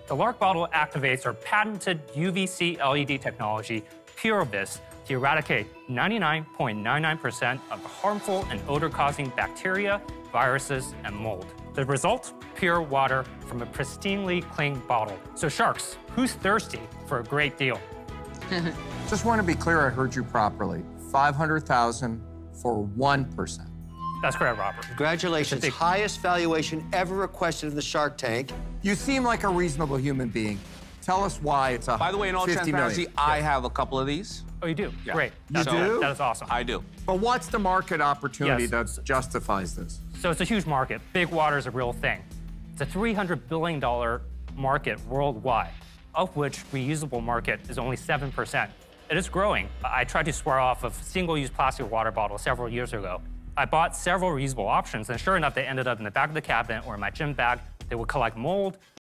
The Lark bottle activates our patented UVC LED technology, PureVis, to eradicate 99.99% of the harmful and odor-causing bacteria, viruses, and mold. The result? Pure water from a pristinely clean bottle. So sharks, who's thirsty for a great deal? Just want to be clear I heard you properly. $500,000 for 1%. That's correct, Robert. Congratulations. Highest valuation ever requested in the Shark Tank. You seem like a reasonable human being. Tell us why it's By the way, in all 50 transparency, million. I have a couple of these. Oh, you do? Yeah. Great. You do? That is awesome. I do. But what's the market opportunity Yes. that justifies this? So it's a huge market. Big water is a real thing. It's a $300 billion market worldwide, of which reusable market is only 7%. It is growing. I tried to swear off of single-use plastic water bottles several years ago. I bought several reusable options, and sure enough, they ended up in the back of the cabinet or in my gym bag. They would collect mold,